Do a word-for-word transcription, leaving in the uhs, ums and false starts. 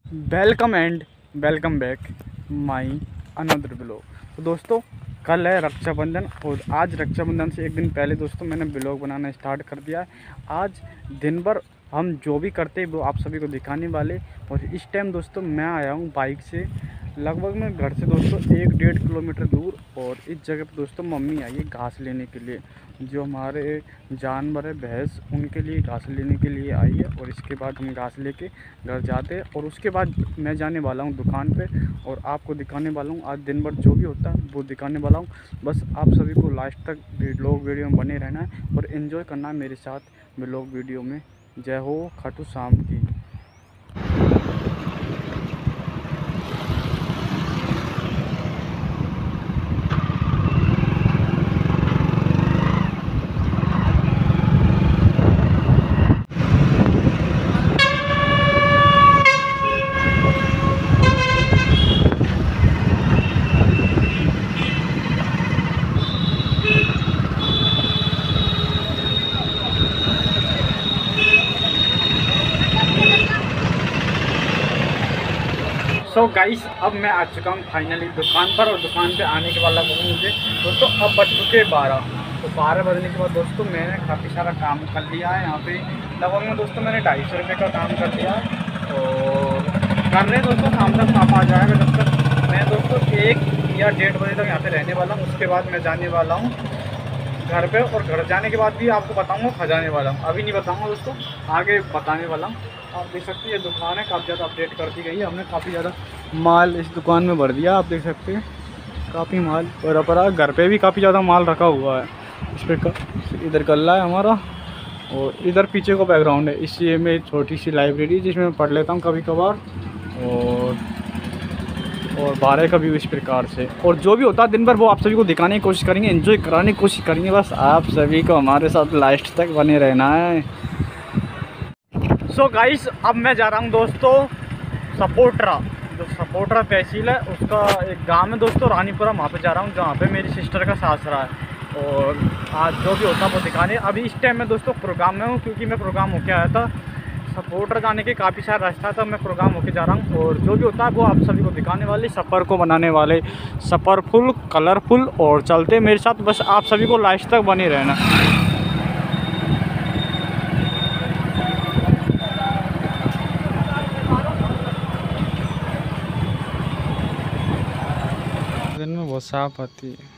Welcome and welcome back my another blog. तो दोस्तों, कल है रक्षाबंधन और आज रक्षाबंधन से एक दिन पहले दोस्तों मैंने ब्लॉग बनाना स्टार्ट कर दिया है। आज दिन भर हम जो भी करते हैं वो आप सभी को दिखाने वाले। और इस टाइम दोस्तों मैं आया हूँ बाइक से, लगभग मैं घर से दोस्तों एक डेढ़ किलोमीटर दूर। और इस जगह पर दोस्तों मम्मी आई है घास लेने के लिए। जो हमारे जानवर है भैंस, उनके लिए घास लेने के लिए आई है। और इसके बाद हम घास लेके घर जाते हैं और उसके बाद मैं जाने वाला हूँ दुकान पे और आपको दिखाने वाला हूँ आज दिन भर जो भी होता है वो दिखाने वाला हूँ। बस आप सभी को लास्ट तक व्लॉग वीडियो में बने रहना है और एंजॉय करना है मेरे साथ व्लॉग वीडियो में। जय हो खाटू श्याम की। सो so गाइस, अब मैं आ चुका हूँ फाइनली दुकान पर। और दुकान पे आने के बाद लगभग मुझे दोस्तों अब बज चुके बारह। तो बारह बजने के बाद दोस्तों मैंने काफ़ी सारा काम कर लिया है। यहाँ पे लगभग में दोस्तों मैंने ढाई सौ रुपये का काम कर लिया है और कर रहे दोस्तों शाम तक काम आ जाएगा। जब तक मैं दोस्तों एक या डेढ़ बजे तक यहाँ पे रहने वाला हूँ। उसके बाद मैं जाने वाला हूँ घर पे और घर जाने के बाद भी आपको बताऊँगा खजाने वाला हूँ। अभी नहीं बताऊँगा दोस्तों, आगे बताने वाला हूँ। आप देख सकते हैं ये दुकान है काफ़ी ज़्यादा अपडेट कर दी गई है। हमने काफ़ी ज़्यादा माल इस दुकान में भर दिया, आप देख सकते हैं काफ़ी माल। और अपना घर पे भी काफ़ी ज़्यादा माल रखा हुआ है। इस पर इधर गल्ला है हमारा और इधर पीछे को बैकग्राउंड है। इस ये में छोटी सी लाइब्रेरी जिसमें मैं पढ़ लेता हूँ कभी कभार। और और बारह का भी इस प्रकार से। और जो भी होता है दिन भर वो आप सभी को दिखाने की कोशिश करेंगे, एंजॉय कराने की कोशिश करेंगे। बस आप सभी को हमारे साथ लास्ट तक बने रहना है। सो so गाइस, अब मैं जा रहा हूँ दोस्तों सपोर्टरा। जो सपोर्टरा तहसील है उसका एक गांव है दोस्तों रानीपुरा, वहाँ पे जा रहा हूँ जहाँ पे मेरी सिस्टर का सासरा है। और आज जो भी होता है वो दिखाने। अभी इस टाइम मैं दोस्तों प्रोग्राम में हूँ क्योंकि मैं प्रोग्राम होके आया था। सपोर्टर जाने के काफ़ी सारा रास्ता था, मैं प्रोग्राम होके जा रहा हूँ और जो भी होता है वो आप सभी को दिखाने वाले, सफ़र को बनाने वाले, सफ़रफुल कलरफुल। और चलते मेरे साथ, बस आप सभी को लास्ट तक बने रहना। दिन में बहुत साफ आती है।